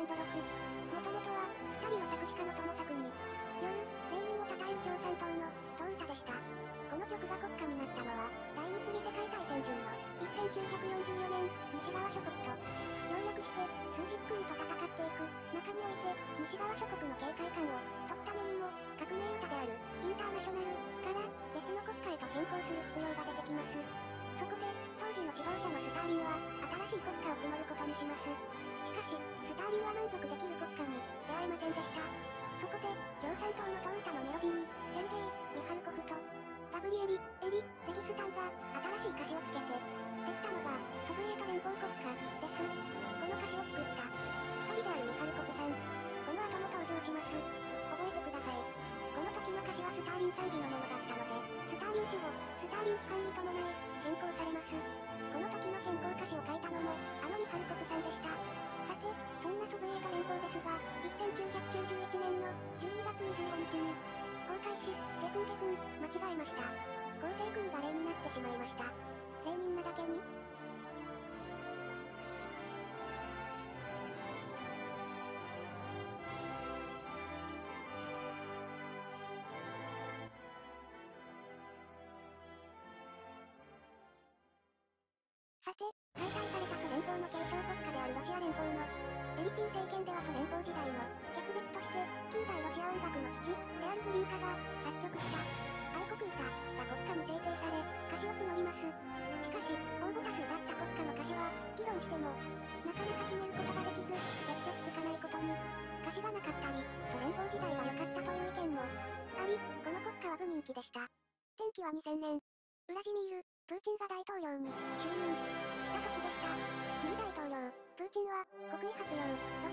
驚く。もともとは、二人の作詞家の友作による、レーニンを称える共産党の党歌でした。この曲が国歌になったのは、第二次世界大戦中の1944年、西側諸国と協力して、数十国と戦っていく中において、西側諸国の警戒感を解くためにも、革命歌である、インターナショナルから別の国家へと変更する必要が出てきます。そこで、当時の指導者のスターリンは、新しい国家を募ることにします。しかし、スターリンは満足できる国家に出会えませんでした。そこで、共産党の党歌のメロディーに、セルゲイ・ミハルコフと、ガブリエリ・テキスタンが新しい歌詞をつけて、できたのが、ソビエト連邦国家です。この歌詞を作った一人であるミハルコフさん。この後も登場します。覚えてください。この時の歌詞はスターリン賛美のものだったので、スターリン死後、スターリン批判に伴い、変更されます。この時の変更歌詞を書いたのも、ミハルコフさんでした。さて、そんなソビエト連邦ですが、1991年の12月25日に、崩壊し、ゲフン、間違えました。構成国が例になってしまいました。レーニンなだけに。さて、解体されたソ連邦の継承国家であるロシア連邦の、エリツィン政権ではソ連邦時代の、決別として、近代ロシア音楽の父、であるグリンカが、作曲した、愛国歌、が国歌に制定され、歌詞を募ります。しかし、応募多数だった国歌の歌詞は、議論しても、なかなか決めることができず、決着つかないことに、歌詞がなかったり、ソ連邦時代が良かったという意見も、あり、この国歌は不人気でした。転機は2000年、ウラジミール・プーチンが大統領に就任した時でした。2位大統領、プーチンは、国威発揚、